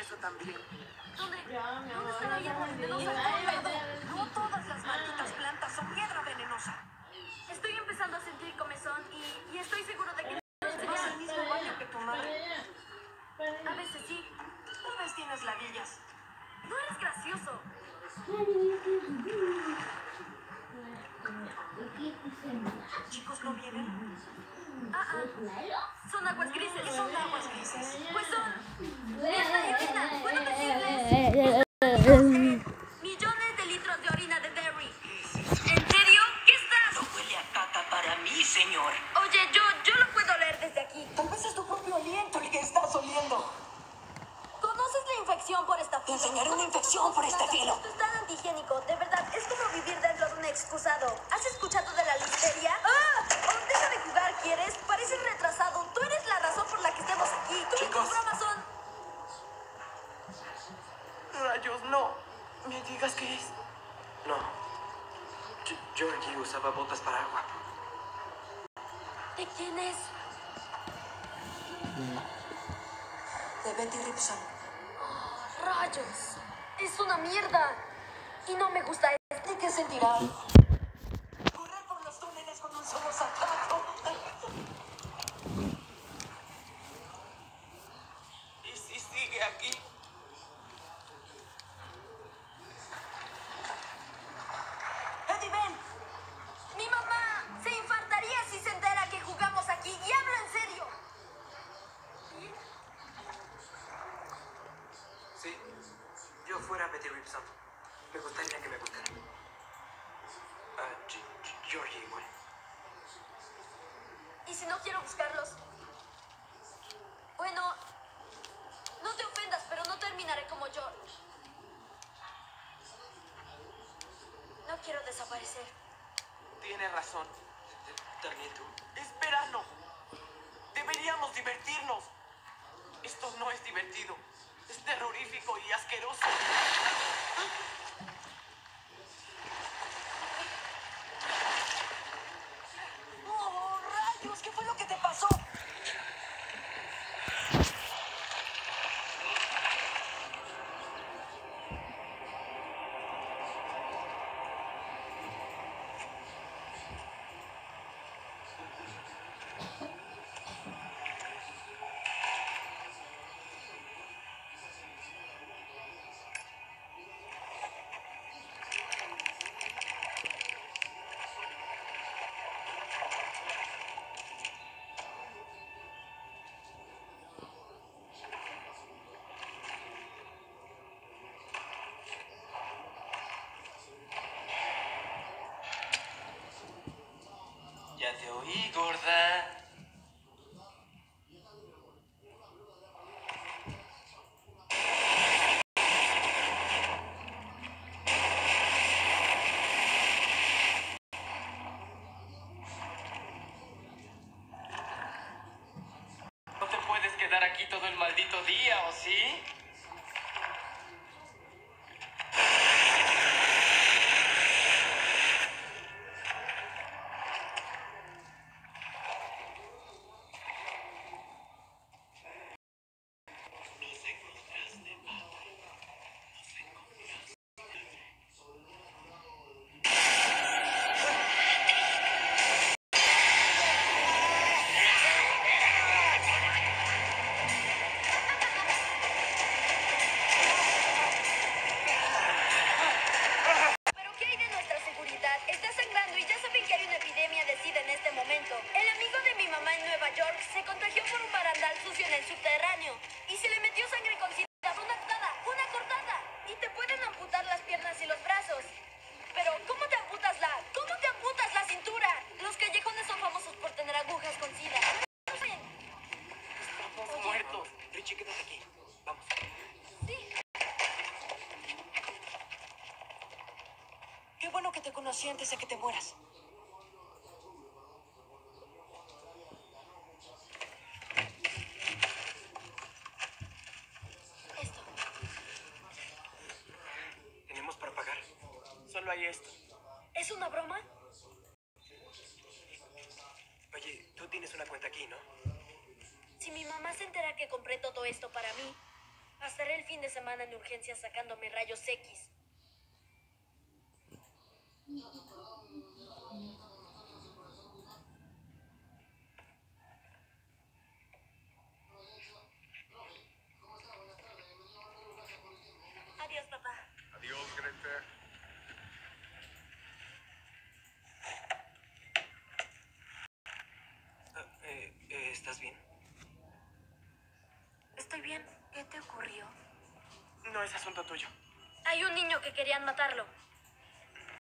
eso también. ¿Dónde? Ya, mi ¿Dónde amor, está la hierba venenosa? No todas las malditas plantas son piedra venenosa. Estoy empezando a sentir comezón y estoy seguro de que no es ¿Vas al señal. mismo baño que tu madre? A veces sí. Tal vez tienes ladillas. No eres gracioso. ¿Chicos no vienen? Son aguas grises. ¿Qué son aguas grises? Pues son mierda y orina. ¿Puedo decirles? Millones de litros de orina de Derry. ¿En serio? ¿Qué estás? No huele a caca para mí, señor. Oye, yo lo puedo oler desde aquí. Tal vez es tu propio aliento el que estás oliendo. ¿Conoces la infección por esta Te enseñaré una infección por este filo. Esto es tan antihigiénico. De verdad, es como vivir dentro de un excusado. ¿Has escuchado de la listeria? ¡Ah! Oh, deja de jugar, ¿quieres? Pareces retrasado. Tú eres la razón por la que estemos aquí. Todas tus Chicos. bromas son... Rayos, no. ¿Me digas qué es? No. Georgie usaba botas para agua. ¿De quién es? De Betty Ripson. ¡Rayos! Es una mierda. Y no me gusta esto. ¿De qué sentirá? Correr por los túneles con un solo zapato. ¿Y si sigue aquí? Eddie, ven. Mi mamá se infartaría si se entera que jugamos aquí. Y hablo en serio. Si yo fuera Betty Ripson, me gustaría que me gustara. Georgie igual. ¿Y si no quiero buscarlos? Bueno, no te ofendas, pero no terminaré como George. No quiero desaparecer. Tienes razón. También tú. Es verano. Deberíamos divertirnos. Esto no es divertido. Es terrorífico y asqueroso. ¡Oh, rayos! ¿Qué fue lo que te pasó? Ya te oí, gorda. No te puedes quedar aquí todo el maldito día, ¿o sí? ¿Pero qué hay de nuestra seguridad? Está sangrando y ya saben que hay una epidemia de SIDA en este momento. El amigo de mi mamá en Nueva York se contagió por un barandal sucio en el subterráneo y se le metió sangre con SIDA. Una cortada. Y te pueden amputar las piernas y los brazos. Pero, ¿cómo te amputas la cintura? Los callejones son famosos por tener agujas con SIDA. No sé. Estamos muertos. Richie, quédate aquí. Vamos. Sí. Qué bueno que te conocí antes de que te mueras. Esto. ¿Tenemos para pagar? Solo hay esto. ¿Es una broma? Oye, tú tienes una cuenta aquí, ¿no? Si mi mamá se entera que compré todo esto para mí, Pasaré el fin de semana en urgencias sacándome rayos X. Adiós, papá. Adiós, Greta. ¿Estás bien? Estoy bien. ¿Qué te ocurrió? No es asunto tuyo. Hay un niño que querían matarlo.